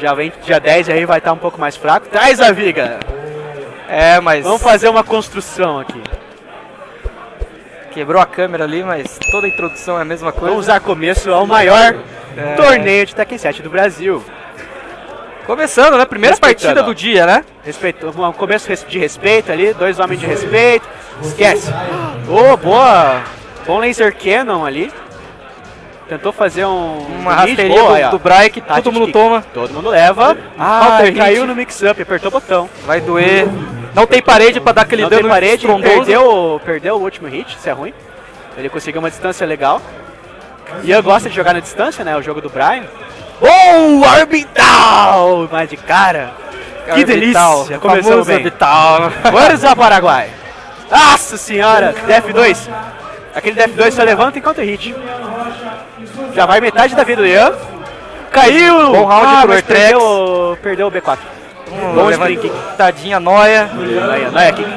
dia 10 aí vai estar um pouco mais fraco. Traz a viga! É, mas... Vamos fazer uma construção aqui. Quebrou a câmera ali, mas toda a introdução é a mesma coisa. Vamos dar começo ao maior torneio de Tekken 7 do Brasil. Começando, né? Primeira partida do dia, né? Um começo de respeito ali, 2 homens de respeito. Esquece. Oh, boa! Bom laser cannon ali. Tentou fazer uma rasteirinha do Brian que todo mundo toma. Todo mundo leva. Caiu no mix-up, apertou o botão. Vai doer. Não tem parede pra dar aquele dano. Não tem parede, perdeu o último hit, isso é ruim. Ele conseguiu uma distância legal. Ian gosta de jogar na distância, né? O jogo do Brian. Oh, orbital! Mas de cara. Que delícia! Começou bem. Orbital. Vamos ao Paraguai. Nossa senhora! DF2. Aquele DF2 só levanta em counter hit. Já vai metade da vida do Ian. Caiu! Bom round pro Etrex. Perdeu o B4. Bom levantadinha, Noia. Noia kick.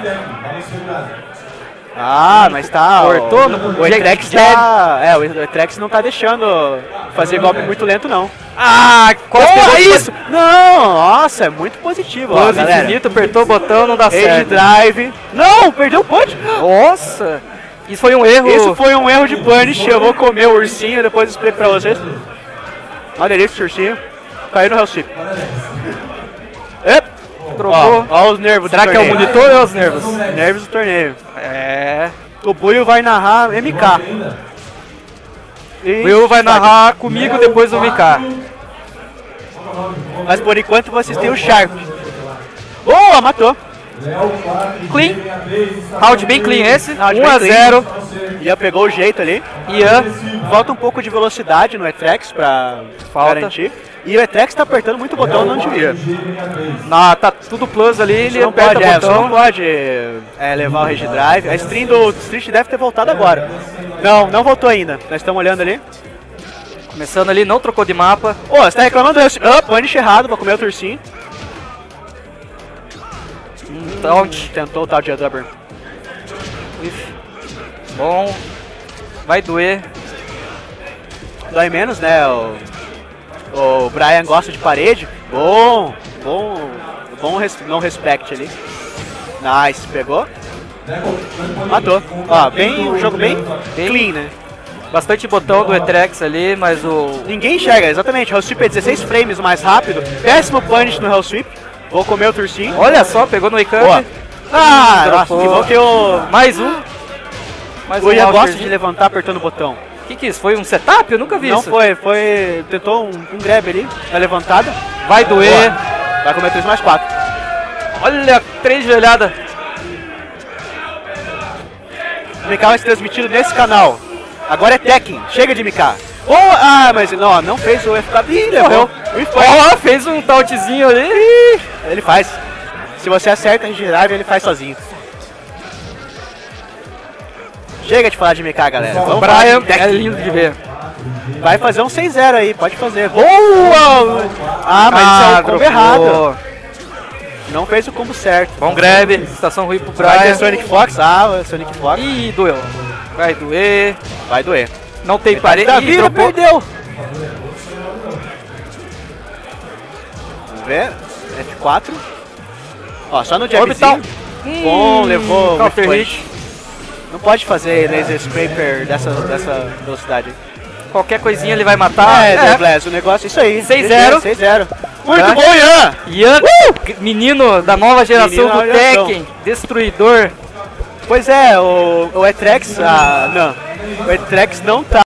Mas tá. Cortou no o Etrex tá. O Etrex não tá deixando fazer golpe muito lento, não. Isso! Não, nossa, é muito positivo. Close infinito, apertou o botão, não dá certo. Drive. Não, perdeu o punch. Nossa! Isso foi um erro. Isso foi um erro de punish. Eu vou comer o ursinho, depois explico pra vocês. Olha esse ursinho. Caiu no Hell Sweep. Trocou. Ó os nervos. Será que é o monitor ou os nervos? Nervos do torneio. O Buio vai narrar MK. O Buio vai narrar comigo depois do MK. Mas por enquanto vocês têm o Sharp. Boa, matou. Clean. Round bem clean esse. 1-0. Ian pegou o jeito ali. Ian. Falta um pouco de velocidade no Etrex pra garantir. E o Etrex tá apertando muito o botão, não devia. Tá tudo plus ali, ele não aperta pode, o botão. Você não pode levar o Rage Drive. A stream do Street deve ter voltado agora. Não voltou ainda. Nós estamos olhando ali. Começando ali, não trocou de mapa. Você tá reclamando desse. Punish errado, vou comer o turcinho. Tentou o tal de Adubber. Bom. Vai doer. Dói menos, né? O Brian gosta de parede. Bom não respect ali. Nice, pegou. Matou. Um jogo bem clean, né? Bastante botão do Etrex ali, mas ninguém enxerga, exatamente. O Hell Sweep é 16 frames mais rápido. Péssimo punish no Hell Sweep. Vou comer o turcinho. Olha só, pegou no wake up. Nossa, que bom que Mais um. O Ian gosta de levantar apertando o botão. Que é isso? Foi um setup? Eu nunca vi isso. Não foi. Tentou um grab ali, na levantada. Vai doer. Vai comer 3+4. Olha, 3 joelhadas. O MK vai ser transmitido nesse canal. Agora é Tekken, chega de MK. Mas não fez o FK. Ih, levou. Fez um tautzinho ali. Ele faz. Se você acerta em drive, ele faz sozinho. Chega de falar de MK, galera. O Brian é lindo de ver. Vai fazer um 6-0 aí, pode fazer. Boa! Mas isso é o combo errado. Não fez o combo certo. Bom grab, estação ruim pro Brian. Vai ter Sonic Fox, Sonic Fox. Ih, doeu. Vai doer. Vai doer. Não tem parede. Perdeu. Vamos ver. F4. Só no jabzinho. Bom, levou. Counter hit. Não pode fazer laser scraper dessa velocidade. Qualquer coisinha ele vai matar. O negócio é isso aí. 6-0. 6-0. Muito bom, Ian! Ian, menino da nova geração do Tekken, destruidor. Pois é, o Etrex, o Etrex não tá